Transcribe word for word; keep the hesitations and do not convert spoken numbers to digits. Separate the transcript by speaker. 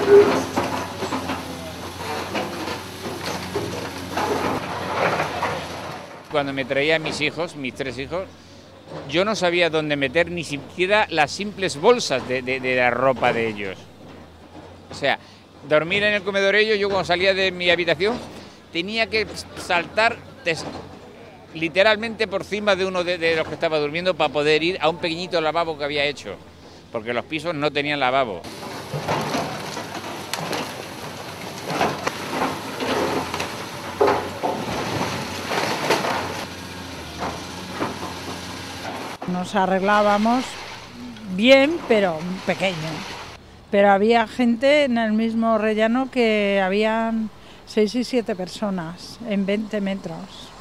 Speaker 1: Cuando me traía a mis hijos, mis tres hijos, yo no sabía dónde meter ni siquiera las simples bolsas de, de, de la ropa de ellos. O sea, dormir en el comedor ellos, yo cuando salía de mi habitación tenía que saltar literalmente por encima de uno de, de los que estaba durmiendo para poder ir a un pequeñito lavabo que había hecho, porque los pisos no tenían lavabo.
Speaker 2: Nos arreglábamos bien, pero pequeño. Pero había gente en el mismo rellano que habían seis y siete personas en veinte metros.